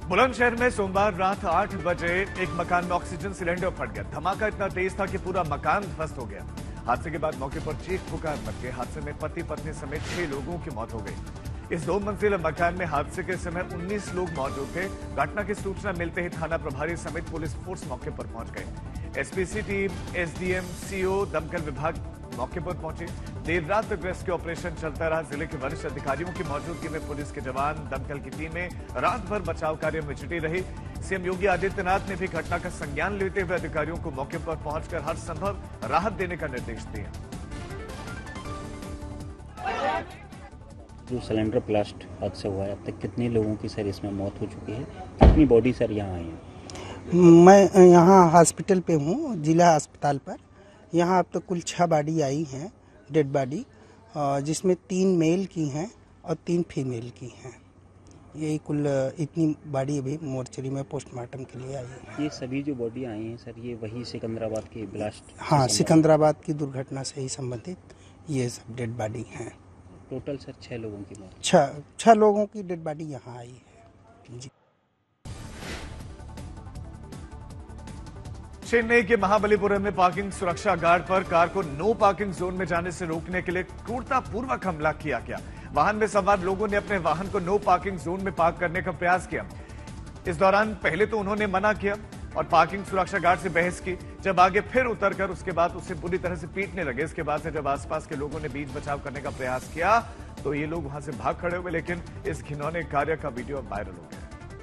बुलंदशहर में सोमवार रात 8 बजे एक मकान में ऑक्सीजन सिलेंडर फट गया। धमाका इतना तेज था कि पूरा मकान ध्वस्त हो गया। हादसे के बाद मौके पर चीख पुकार मच गई। हादसे में पति पत्नी समेत 6 लोगों की मौत हो गई। इस 2 मंजिला मकान में हादसे के समय 19 लोग मौजूद थे। घटना की सूचना मिलते ही थाना प्रभारी समेत पुलिस फोर्स मौके पर पहुंच गई। एसपीसी टीम, एसडीएम, सीओ, दमकल विभाग मौके पर पहुंचे। देर रात तक रेस्क्यू ऑपरेशन चलता रहा। जिले के वरिष्ठ अधिकारियों की मौजूदगी में पुलिस के जवान, दमकल की टीमें रात भर बचाव कार्य में जुटी रही। सीएम योगी आदित्यनाथ ने भी घटना का संज्ञान लेते हुए अधिकारियों को मौके पर पहुंचकर हर संभव राहत देने का निर्देश दिया। जो सिलेंडर ब्लास्ट हादसा हुआ है, अब तक कितने लोगों की सर इसमें मौत हो चुकी है? कितनी बॉडी सर यहाँ आई है? मैं यहाँ हॉस्पिटल पे हूँ, जिला अस्पताल पर। यहाँ अब तक कुल 6 बॉडी आई हैं, डेड बॉडी, जिसमें 3 मेल की हैं और 3 फीमेल की हैं। यही कुल इतनी बॉडी अभी मोर्चरी में पोस्टमार्टम के लिए आई है। ये सभी जो बॉडी आई हैं सर, ये वही सिकंदराबाद के ब्लास्ट? हाँ, सिकंदराबाद की दुर्घटना से ही संबंधित ये सब डेड बॉडी हैं। टोटल सर 6 लोगों की मौत? 6 लोगों की डेड बॉडी यहाँ आई है जी। चेन्नई के महाबलीपुरम में पार्किंग सुरक्षा गार्ड पर कार को नो पार्किंग जोन में जाने से रोकने के लिए क्रूरतापूर्वक हमला किया गया। वाहन में सवार लोगों ने अपने वाहन को नो पार्किंग जोन में पार्क करने का प्रयास किया। इस दौरान पहले तो उन्होंने मना किया और पार्किंग सुरक्षा गार्ड से बहस की। जब आगे फिर उतरकर उसके बाद उसे बुरी तरह से पीटने लगे। इसके बाद से जब आसपास के लोगों ने बीच बचाव करने का प्रयास किया तो ये लोग वहां से भाग खड़े हुए, लेकिन इस घिनौने कार्य का वीडियो वायरल हो गया।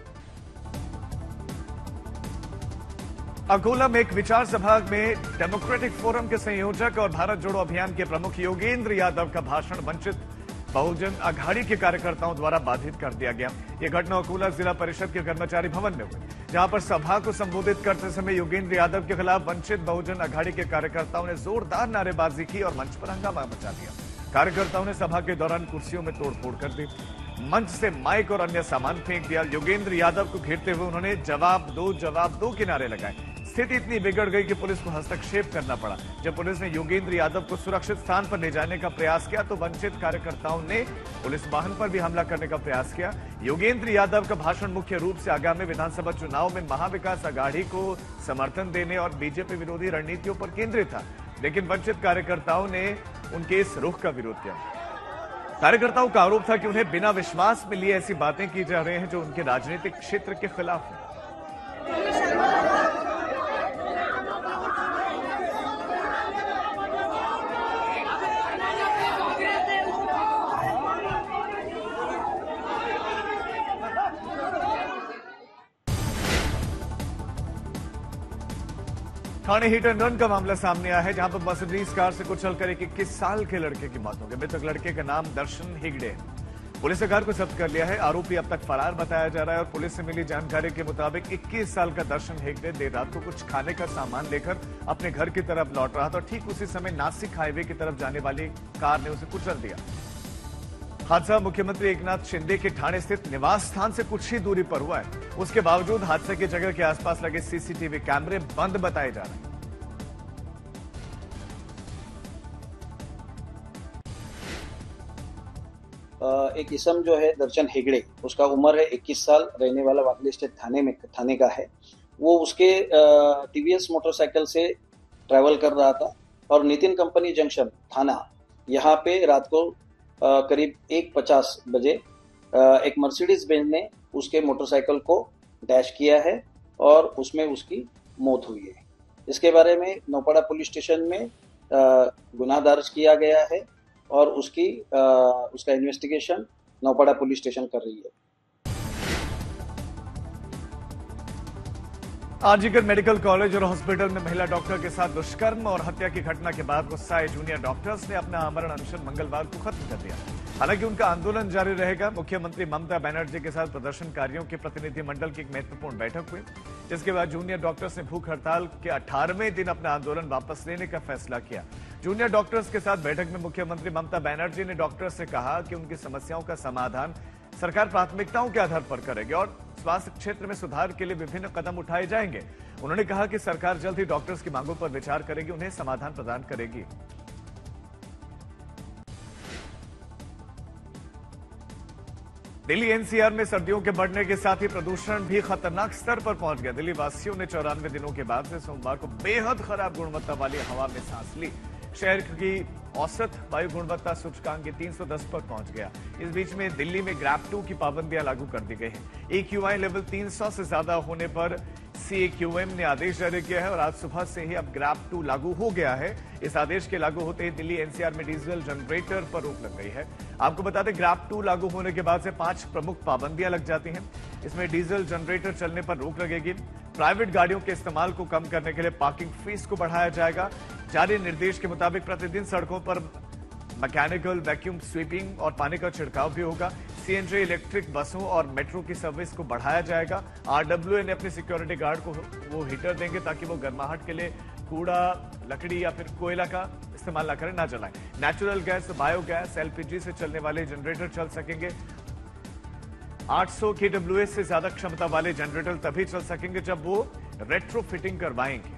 अकोला में एक विचार सभा में डेमोक्रेटिक फोरम के संयोजक और भारत जोड़ो अभियान के प्रमुख योगेंद्र यादव का भाषण वंचित बहुजन अघाड़ी के कार्यकर्ताओं द्वारा बाधित कर दिया गया। यह घटना अकोला जिला परिषद के कर्मचारी भवन में हुई, जहां पर सभा को संबोधित करते समय योगेंद्र यादव के खिलाफ वंचित बहुजन अघाड़ी के कार्यकर्ताओं ने जोरदार नारेबाजी की और मंच पर हंगामा मचा दिया। कार्यकर्ताओं ने सभा के दौरान कुर्सियों में तोड़फोड़ कर दी, मंच से माइक और अन्य सामान फेंक दिया। योगेंद्र यादव को घेरते हुए उन्होंने जवाब दो के नारे लगाए। स्थिति इतनी बिगड़ गई कि पुलिस को हस्तक्षेप करना पड़ा। जब पुलिस ने योगेंद्र यादव को सुरक्षित स्थान पर ले जाने का प्रयास किया तो वंचित कार्यकर्ताओं ने पुलिस वाहन पर भी हमला करने का प्रयास किया। योगेंद्र यादव का भाषण मुख्य रूप से आगामी विधानसभा चुनाव में महाविकास अघाड़ी को समर्थन देने और बीजेपी विरोधी रणनीतियों पर केंद्रित था, लेकिन वंचित कार्यकर्ताओं ने उनके इस रुख का विरोध किया। कार्यकर्ताओं का आरोप था कि उन्हें बिना विश्वास में लिए ऐसी बातें की जा रही हैं जो उनके राजनीतिक क्षेत्र के खिलाफ है। ठाणे हिट एंड रन का मामला सामने आया है, जहां पर मर्सिडीज कार से कुचलकर एक 21 साल के लड़के की मौत हो गई। मृतक लड़के का नाम दर्शन हेगड़े। पुलिस ने कार को जब्त कर लिया है। आरोपी अब तक फरार बताया जा रहा है और पुलिस से मिली जानकारी के मुताबिक 21 साल का दर्शन हेगड़े देर रात को कुछ खाने का सामान लेकर अपने घर की तरफ लौट रहा था। ठीक उसी समय नासिक हाईवे की तरफ जाने वाली कार ने उसे कुचल दिया। हादसा मुख्यमंत्री एकनाथ शिंदे के ठाणे स्थित निवास स्थान से कुछ ही दूरी पर हुआ है। उसके बावजूद हादसे की जगह के आसपास लगे सीसीटीवी कैमरे बंद बताए जा रहे हैं। एक इसम जो है दर्शन हेगड़े, उसका उम्र है 21 साल, रहने वाला वाकली स्टेट थाने का है। वो उसके टीवीएस मोटरसाइकिल से ट्रैवल कर रहा था और नितिन कंपनी जंक्शन थाना यहाँ पे रात को करीब 1:50 बजे एक मर्सिडीज बेंज ने उसके मोटरसाइकिल को डैश किया है और उसमें उसकी मौत हुई है। इसके बारे में नौपाड़ा पुलिस स्टेशन में गुनाह दर्ज किया गया है और उसका इन्वेस्टिगेशन नौपाड़ा पुलिस स्टेशन कर रही है। आरजीकर मेडिकल कॉलेज और हॉस्पिटल में महिला डॉक्टर के साथ दुष्कर्म और हत्या की घटना के बाद गुस्साए जूनियर डॉक्टर्स ने अपना आमरण अनशन मंगलवार को खत्म कर दिया। हालांकि उनका आंदोलन जारी रहेगा। मुख्यमंत्री ममता बनर्जी के साथ प्रदर्शनकारियों के प्रतिनिधिमंडल की एक महत्वपूर्ण बैठक हुई, जिसके बाद जूनियर डॉक्टर्स ने भूख हड़ताल के 18वें दिन अपना आंदोलन वापस लेने का फैसला किया। जूनियर डॉक्टर्स के साथ बैठक में मुख्यमंत्री ममता बनर्जी ने डॉक्टर्स से कहा कि उनकी समस्याओं का समाधान सरकार प्राथमिकताओं के आधार पर करेगी और स्वास्थ्य क्षेत्र में सुधार के लिए विभिन्न कदम उठाए जाएंगे। उन्होंने कहा कि सरकार जल्द ही डॉक्टर्स की मांगों पर विचार करेगी, उन्हें समाधान प्रदान करेगी। दिल्ली एनसीआर में सर्दियों के बढ़ने के साथ ही प्रदूषण भी खतरनाक स्तर पर पहुंच गया। दिल्ली वासियों ने 94 दिनों के बाद से सोमवार को बेहद खराब गुणवत्ता वाली हवा में सांस ली। शहर की औसत वायु गुणवत्ता सूचकांक 310 पर पहुंच गया। इस बीच में दिल्ली में ग्रैप 2 की पाबंदियां लागू कर दी गई हैं। AQI लेवल 300 से ज्यादा होने पर CAQM ने आदेश जारी किया है और आज सुबह से ही अब ग्रैप 2 लागू हो गया है। इस आदेश के लागू होते ही दिल्ली एनसीआर में डीजल जनरेटर पर रोक लग गई है। आपको बता दें, ग्रैप 2 लागू होने के बाद से 5 प्रमुख पाबंदियां लग जाती हैं। इसमें डीजल जनरेटर चलने पर रोक लगेगी। प्राइवेट गाड़ियों के इस्तेमाल को कम करने के लिए पार्किंग फीस को बढ़ाया जाएगा। जारी निर्देश के मुताबिक प्रतिदिन सड़कों पर मैकेनिकल वैक्यूम स्वीपिंग और पानी का छिड़काव भी होगा। CNG इलेक्ट्रिक बसों और मेट्रो की सर्विस को बढ़ाया जाएगा। RWA ने अपने सिक्योरिटी गार्ड को वो हीटर देंगे ताकि वो गर्माहट के लिए कूड़ा, लकड़ी या फिर कोयला का इस्तेमाल न करें, ना जलाएं। नेचुरल गैस, बायोगैस, LPG से चलने वाले जनरेटर चल सकेंगे। 800 kWh से ज्यादा क्षमता वाले जनरेटर तभी चल सकेंगे जब वो रेट्रोफिटिंग करवाएंगे।